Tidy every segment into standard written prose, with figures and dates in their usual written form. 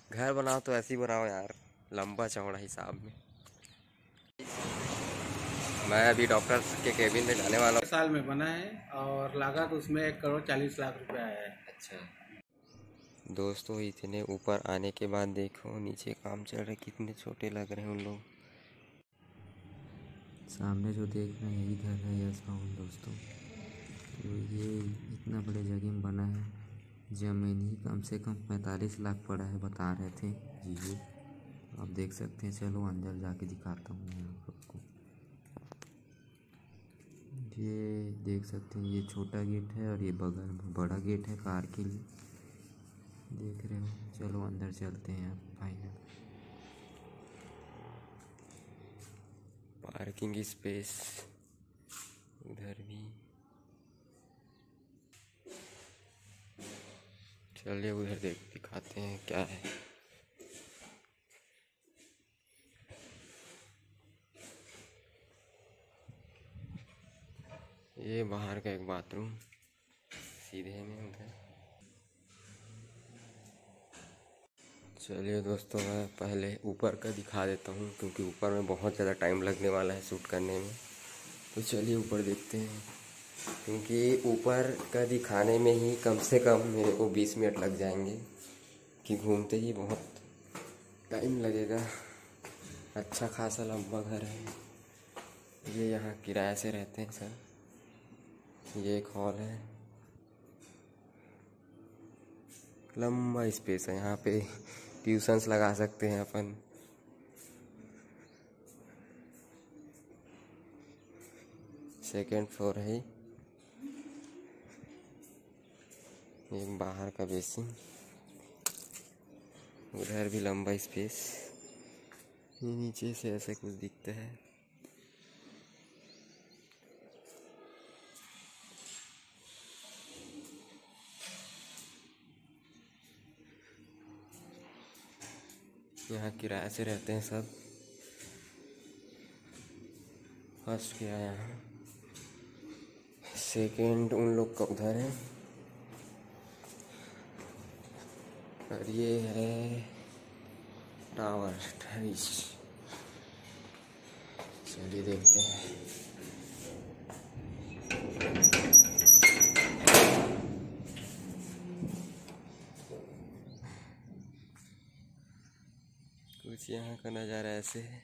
घर बनाओ तो ऐसे ही बनाओ यार, लंबा चौड़ा हिसाब में। मैं अभी डॉक्टर के केबिन में जाने वाला हूँ। साल में बना है और लागत उसमें 1,40,00,000 रुपया है। अच्छा दोस्तों, इतने ऊपर आने के बाद देखो नीचे काम चल रहा है, कितने छोटे लग रहे हैं उन लोग। सामने जो देख रहे हैं यही घर है यस भवन दोस्तों। तो ये इतना बड़े जगह में बना है, ज़मीन ही कम से कम 45 लाख पड़ा है बता रहे थे जी। आप देख सकते हैं, चलो अंदर जाके दिखाता हूँ मैं आप सबको। ये देख सकते हैं, ये छोटा गेट है और ये बगल में बड़ा गेट है कार के लिए, देख रहे हो। चलो अंदर चलते हैं आप भाई। पार्किंग स्पेस उधर भी, चलिए उधर दिखाते हैं क्या है। ये बाहर का एक बाथरूम सीधे में उधर। चलिए दोस्तों, मैं पहले ऊपर का दिखा देता हूँ क्योंकि ऊपर में बहुत ज़्यादा टाइम लगने वाला है शूट करने में। तो चलिए ऊपर देखते हैं, क्योंकि ऊपर का दिखाने में ही कम से कम मेरे को 20 मिनट लग जाएंगे, कि घूमते ही बहुत टाइम लगेगा। अच्छा खासा लंबा घर है ये, यहाँ किराए से रहते हैं सर। ये एक हॉल है, लंबा स्पेस है, यहाँ पे ट्यूशन्स लगा सकते हैं अपन। सेकेंड फ्लोर है। एक बाहर का बेसिन, उधर भी लंबा स्पेस। ये नीचे से ऐसे कुछ दिखता है। यहाँ किराए से रहते हैं सब। फर्स्ट किराया यहाँ, सेकेंड उन लोग का उधर है, और ये है टावर टेरिस। चलिए देखते हैं। कुछ यहाँ का नज़ारा ऐसे है।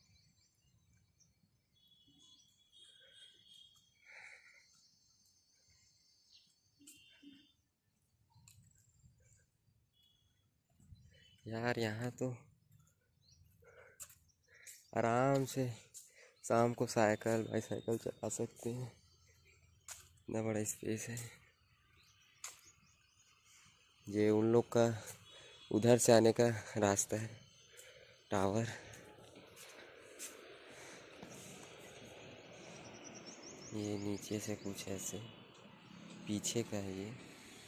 यार यहाँ तो आराम से शाम को साइकिल बाईसाइकिल चला सकते हैं, इतना बड़ा स्पेस है। ये उन लोग का उधर से आने का रास्ता है, टावर। ये नीचे से कुछ ऐसे पीछे का है ये।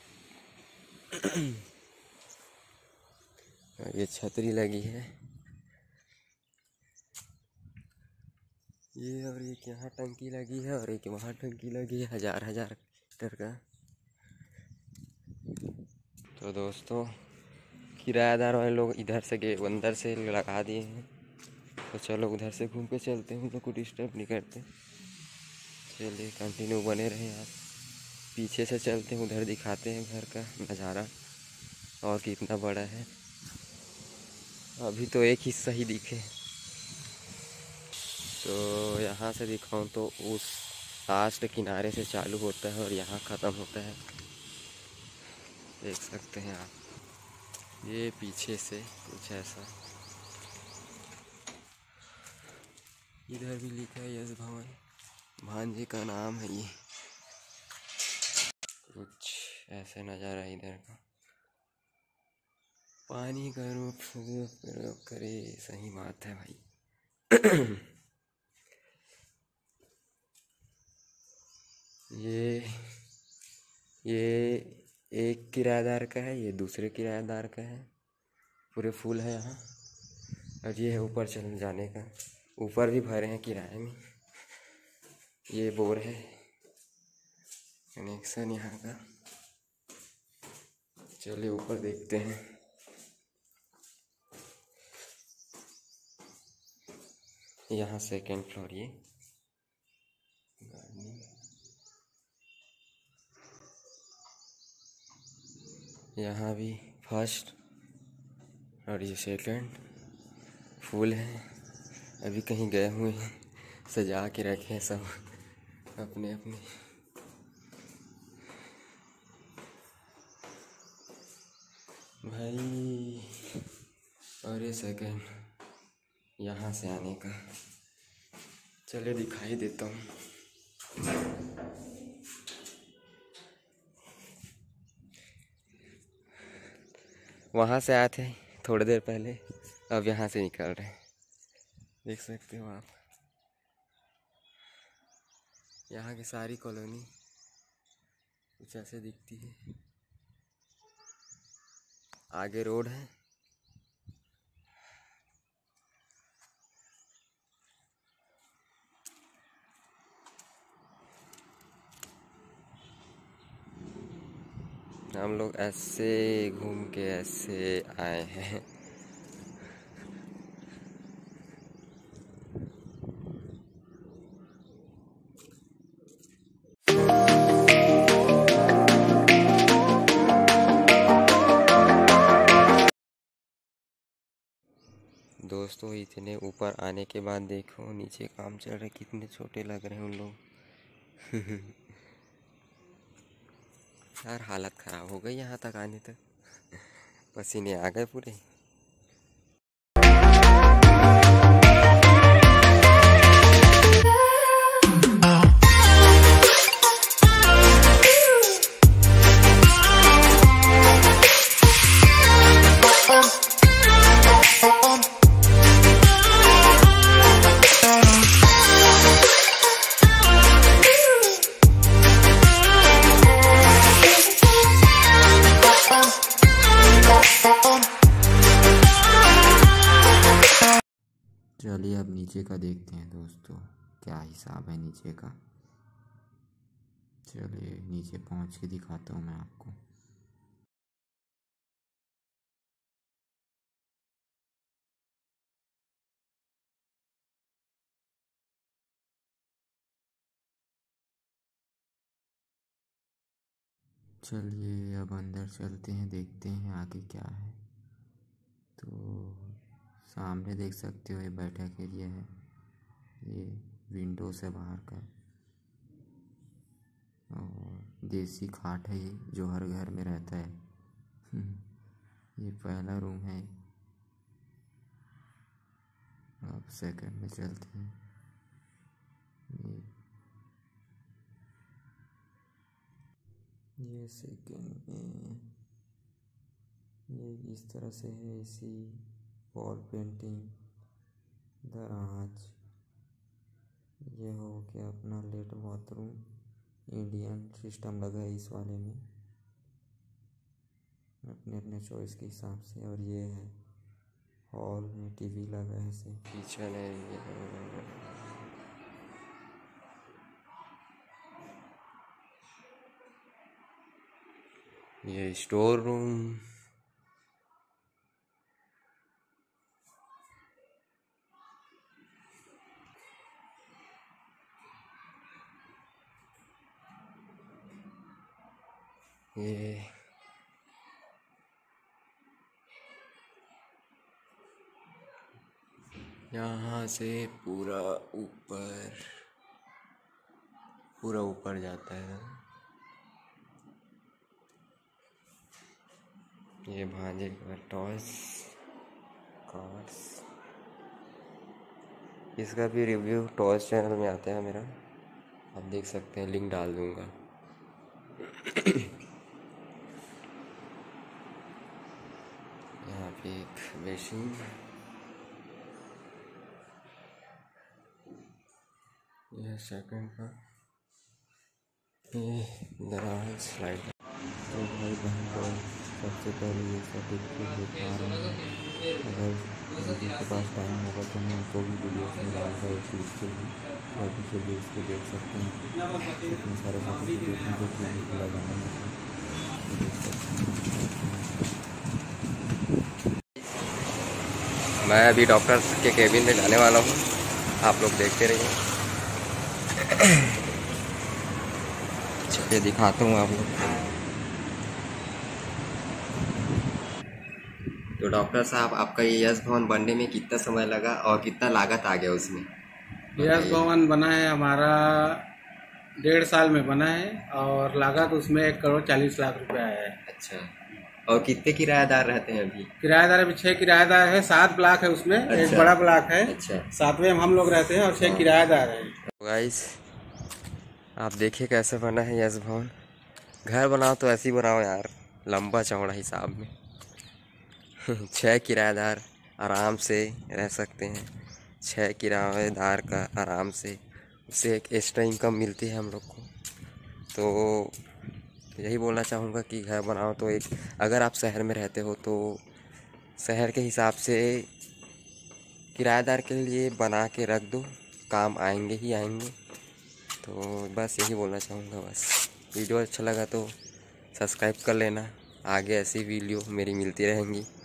और ये छतरी लगी है ये, और एक यहाँ टंकी लगी है और एक वहाँ टंकी लगी है, 1000 लीटर का। तो दोस्तों, किराएदार वाले लोग इधर से गए, अंदर से लगा दिए हैं। तो चलो उधर से घूम के चलते हैं, उन लोग को डिस्टर्ब नहीं करते। चलिए कंटिन्यू बने रहे आप। पीछे से चलते हैं, उधर दिखाते हैं घर का नज़ारा और कितना बड़ा है। अभी तो एक हिस्सा ही दिखे, तो यहाँ से दिखाऊं तो उस लास्ट किनारे से चालू होता है और यहाँ ख़त्म होता है, देख सकते हैं आप। ये पीछे से कुछ ऐसा, इधर भी लिखा है यस भवन, भांजे का नाम है ये। कुछ ऐसे नज़ारा इधर का, पानी का रूप प्रयोग करे, सही बात है भाई। ये एक किराएदार का है, ये दूसरे किराएदार का है, पूरे फुल है यहाँ। और ये है ऊपर चल जाने का, ऊपर भी भरे हैं किराए में। ये बोर है, कनेक्शन यहाँ का। चलिए ऊपर देखते हैं। यहाँ सेकेंड फ्लोर ये गार्डनिंग, यहाँ भी फर्स्ट और ये सेकेंड। फूल हैं, अभी कहीं गए हुए हैं, सजा के रखे हैं सब अपने अपने। भाई और ये सेकेंड यहाँ से आने का, चले दिखाई देता हूँ। वहाँ से आए थे थोड़ी देर पहले, अब यहाँ से निकल रहे हैं, देख सकते हो आप। यहाँ की सारी कॉलोनी कुछ ऐसे दिखती है। आगे रोड है, हम लोग ऐसे घूम के ऐसे आए हैं। दोस्तों इतने ऊपर आने के बाद देखो नीचे काम चल रहा है, कितने छोटे लग रहे हैं उन लोग। यार हालत ख़राब हो गई यहाँ तक आने तक, पसीने आ गए पूरे। चलिए अब नीचे का देखते हैं दोस्तों, क्या हिसाब है नीचे का। चलिए नीचे पहुंच के दिखाता हूँ मैं आपको। चलिए अब अंदर चलते हैं, देखते हैं आगे क्या है। तो सामने देख सकते हो ये बैठक एरिया है, ये विंडो से बाहर का, और देसी खाट है ये जो हर घर में रहता है। ये पहला रूम है। अब सेकंड में चलते हैं। ये सेकंड में ये इस तरह से है, इसी वॉल पेंटिंग, दराज। ये हो गया अपना लेट बाथरूम, इंडियन सिस्टम लगा है इस वाले में, अपने अपने चॉइस के हिसाब से। और ये है हॉल में टीवी लगा है, से किचन है ये स्टोर रूम। ये यहाँ से पूरा ऊपर जाता है। ये भांजे का टॉयस कार्ड्स, इसका भी रिव्यू टॉयस चैनल में आता है मेरा, आप देख सकते हैं, लिंक डाल दूंगा। यहाँ पे एक बेसिन, यह सेकंड का, ये दराज स्लाइड। तो भाई बहन को सबसे पहले ये सब दिखा रहे हैं। अगर किसी के पास टाइम होगा तो मैं उनको भी वीडियोस में डालूंगा इस चीज़ के लिए, और चलिए इसको देख सकते हैं। इतने सारे सर्टिफिकेट हैं जो कि लगाने में देख सकते हैं। मैं अभी डॉक्टर के केबिन में जाने वाला हूँ। आप लोग देखते रहिए। चलिए दिखाता हूँ आप लोग। तो डॉक्टर साहब, आपका ये यश भवन बनने में कितना समय लगा और कितना लागत आ गया उसमें? यश भवन बना है हमारा 1.5 साल में बना है और लागत उसमें 1,40,00,000 रुपया है। अच्छा, और कितने किराएदार रहते हैं अभी? किराएदार अभी 6 किराएदार है, 7 ब्लॉक है उसमें। अच्छा। एक बड़ा ब्लॉक है। अच्छा। 7वें हम लोग रहते हैं और 6 किराएदार हैं। तो गाइस, आप देखिए कैसे बना है यश भवन। घर बनाओ तो ऐसे ही बनाओ यार, लंबा चौड़ा हिसाब में। 6 किराएदार आराम से रह सकते हैं। 6 किराएदार का आराम से उससे एक एक्स्ट्रा इनकम मिलती है हम लोग को। तो यही बोलना चाहूँगा कि घर बनाओ तो एक, अगर आप शहर में रहते हो तो शहर के हिसाब से किराएदार के लिए बना के रख दो, काम आएंगे ही आएंगे। तो बस यही बोलना चाहूँगा। बस वीडियो अच्छा लगा तो सब्सक्राइब कर लेना, आगे ऐसी वीडियो मेरी मिलती रहेंगी।